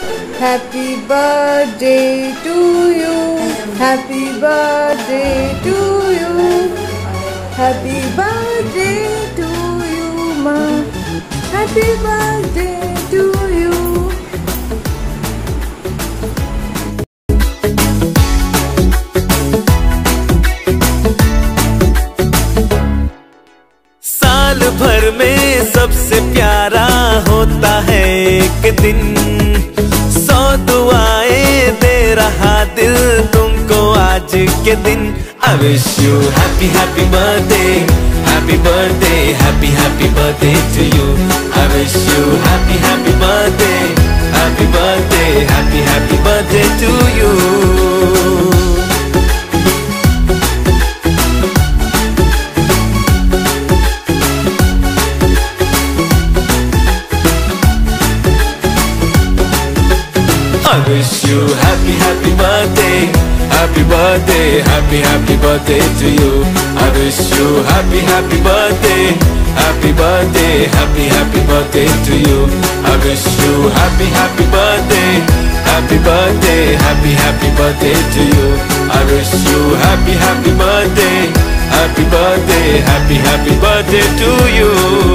Happy birthday to you. Happy birthday to you. Happy birthday to you, ma. Happy birthday to you. साल भर में सबसे प्यारा होता है एक दिन, 100 दुआएं दे रहा दिल तुमको आज के दिन। I wish you happy happy birthday, happy birthday, happy happy birthday to you. I wish you happy happy birthday, happy birthday, happy happy birthday to you. I wish you happy happy birthday, happy birthday, happy happy birthday to you. I wish you happy happy birthday, happy birthday, happy happy birthday to you. I wish you happy happy birthday, happy birthday, happy happy birthday to you. I wish you happy happy birthday, happy birthday, happy happy birthday to you.